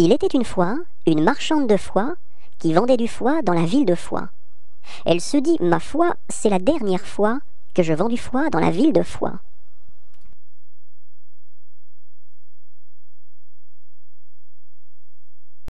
Il était une fois une marchande de foie qui vendait du foie dans la ville de Foix. Elle se dit, ma foi, c'est la dernière fois que je vends du foie dans la ville de Foix.